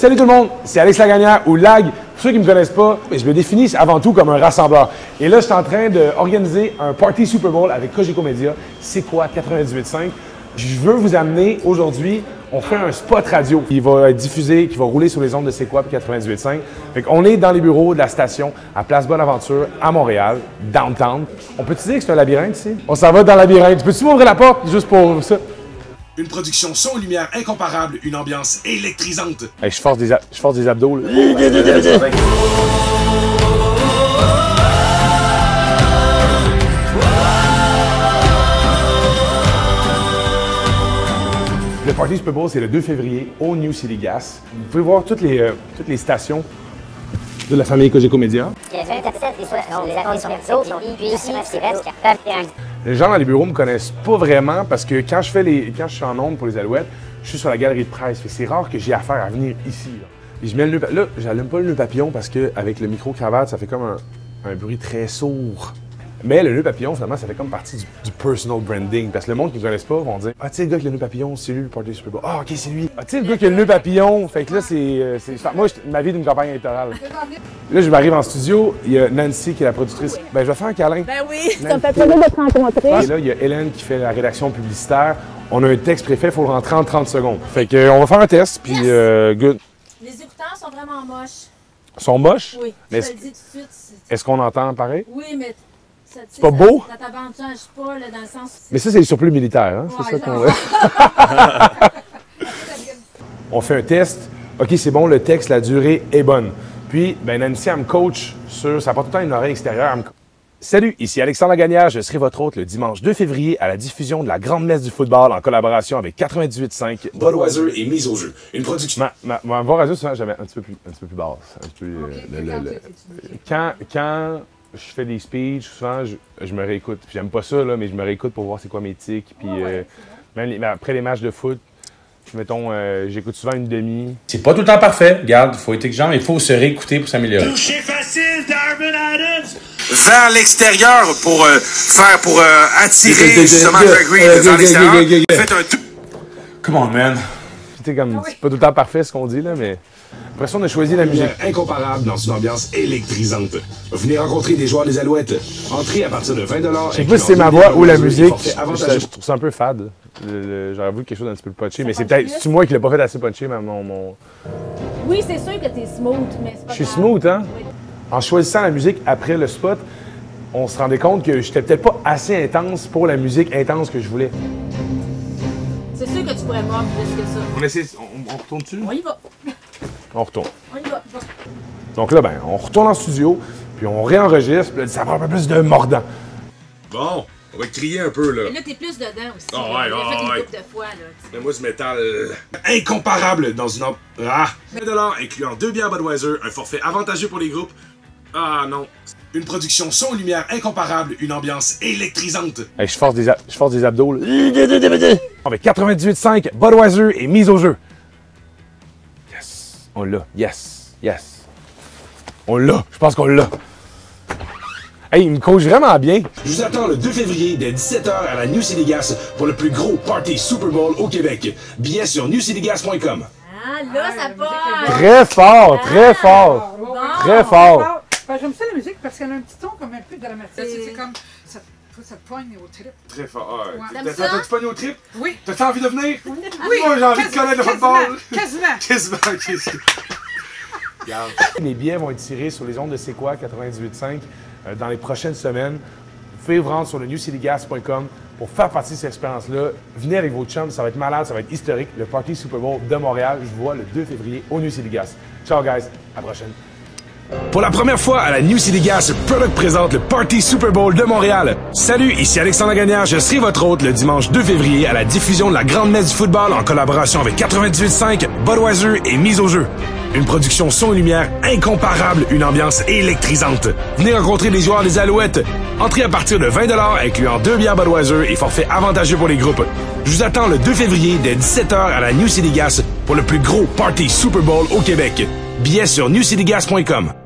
Salut tout le monde, c'est Alex Lagagnère ou Lag. Pour ceux qui ne me connaissent pas, je me définis avant tout comme un rassembleur. Et là, je suis en train d'organiser un party Super Bowl avec Cogeco Média. C'est quoi 98.5? Je veux vous amener aujourd'hui, on fait un spot radio qui va être diffusé, qui va rouler sur les ondes de C'est quoi 98.5. On est dans les bureaux de la station à Place Bonaventure à Montréal, downtown. On peut-tu dire que c'est un labyrinthe ici? On s'en va dans le labyrinthe. Peux-tu m'ouvrir la porte juste pour ça? Une production son et lumière incomparable, une ambiance électrisante. Hey, je force des abdos. Là. Le Party Super Bowl, c'est le 2 février au New City Gas. Vous pouvez voir toutes les stations de la famille Cogeco Média. Les gens dans les bureaux me connaissent pas vraiment parce que quand je suis en ondes pour les Alouettes, je suis sur la galerie de presse. C'est rare que j'ai affaire à venir ici. Et je mets le nœud, là, j'allume pas le nœud papillon parce qu'avec le micro-cravate, ça fait comme un bruit très sourd. Mais le nœud papillon, finalement, ça fait comme partie du personal branding. Parce que le monde qui ne connaisse pas vont dire « Ah, tu sais, le gars avec le nœud papillon, c'est lui le Party Super Bowl. Ah, OK, c'est lui. Ah, tu sais, le gars qui a le nœud papillon. » Fait que là, c'est moi, ma vie d'une campagne électorale. Là, je m'arrive en studio. Il y a Nancy qui est la productrice. Ben, je vais faire un câlin. Ben oui, ça me fait plaisir de te rencontrer. Et là, il y a Hélène qui fait la rédaction publicitaire. On a un texte préfet, il faut le rentrer en 30 secondes. Fait que, on va faire un test, puis good. Les écouteurs sont vraiment moches. Ils sont moches? Oui, mais je te le dis tout de suite. Est-ce qu'on entend pareil? Oui, mais... C'est pas beau? Ça t'avantage pas, là, dans le sens... Mais ça, c'est le surplus militaire, hein? Ouais, c'est ça qu'on... On fait un test. OK, c'est bon, le texte, la durée est bonne. Puis, ben Nancy, elle me coach sur... Ça porte tout le temps une oreille extérieure. Salut, ici Alexandre Lagagnère. Je serai votre hôte le dimanche 2 février à la diffusion de la Grande Messe du football en collaboration avec 98.5. Budweiser et mise au jeu. Une production... Ma voix radio, souvent, j'avais un petit peu plus basse. Un petit peu, quand je fais des speeches, souvent, je me réécoute. J'aime pas ça, là, mais je me réécoute pour voir c'est quoi mes tics. Puis, même après les matchs de foot, mettons, j'écoute souvent une demi. C'est pas tout le temps parfait. Regarde, il faut être exigeant, mais il faut se réécouter pour s'améliorer. Toucher facile, Darvin Adams! Vers l'extérieur pour attirer justement Drag Green vers l'extérieur. Faites un tout. Come on, man. C'est comme, c'est pas tout le temps parfait ce qu'on dit, là, mais... Après ça, on a choisi la musique. Incomparable dans une ambiance électrisante. Venez rencontrer des joueurs des Alouettes. Entrez à partir de 20 $. Je sais pas si c'est ma voix ou la musique. Je trouve ça un peu fade. J'aurais voulu quelque chose d'un petit peu punché, mais c'est peut-être moi qui l'ai pas fait assez punché, mon... Oui, c'est sûr que t'es smooth, mais c'est pas Je suis grave. smooth, hein? Oui. En choisissant la musique après le spot, on se rendait compte que j'étais peut-être pas assez intense pour la musique intense que je voulais. C'est sûr que tu pourrais mordre plus que ça. On essaie... On retourne dessus? On y va. On retourne. On y va. Donc là, ben, on retourne en studio, puis on réenregistre, puis ça prend un peu plus de mordant. Bon, on va crier un peu, là. Et là, t'es plus dedans aussi. Oh, ouais, on a fait ouais. une couple de fois, là. Mais moi, ce métal... incomparable dans une... 20 $, incluant 2 bières Budweiser, un forfait avantageux pour les groupes. Ah non. Une production son et lumière incomparable, une ambiance électrisante. Hey, je force des abdos, là. Avec 98.5, Budweiser et mise au jeu. Yes. On l'a. Yes. Yes. On l'a. Je pense qu'on l'a. Hey, il me coach vraiment bien. Je vous attends le 2 février dès 17h à la New City Gas pour le plus gros party Super Bowl au Québec. Billets sur newcitygas.com. Ah, là, ça part. Très fort, très fort. Bon. Très fort. Ben, j'aime ça la musique parce qu'elle a un petit ton comme un peu dramatique. C'est comme ça te poigne au trip. Très fort. T'aimes ça? T'as-tu pogné au trip? Oui. T'as envie de venir? Oui. Moi, j'ai envie de connaître le football. Quasiment. Quasiment. Regarde. Les billets vont être tirés sur les ondes de C'est quoi 98.5 dans les prochaines semaines. Vous pouvez vous rendre sur le newcitygas.com pour faire partie de cette expérience-là. Venez avec vos chums, ça va être malade, ça va être historique. Le Party Super Bowl de Montréal, je vous vois le 2 février au New City Gas. Ciao guys, à la prochaine. Pour la première fois à la New City Gas, Product présente le Party Super Bowl de Montréal. Salut, ici Alexandre Lagagnère, je serai votre hôte le dimanche 2 février à la diffusion de la Grande Messe du football en collaboration avec 98.5, Budweiser et Mise au jeu. Une production son et lumière incomparable, une ambiance électrisante. Venez rencontrer les joueurs des Alouettes. Entrez à partir de 20 $, incluant 2 bières Budweiser et forfait avantageux pour les groupes. Je vous attends le 2 février dès 17h à la New City Gas pour le plus gros party Super Bowl au Québec. Billets sur newcitygas.com.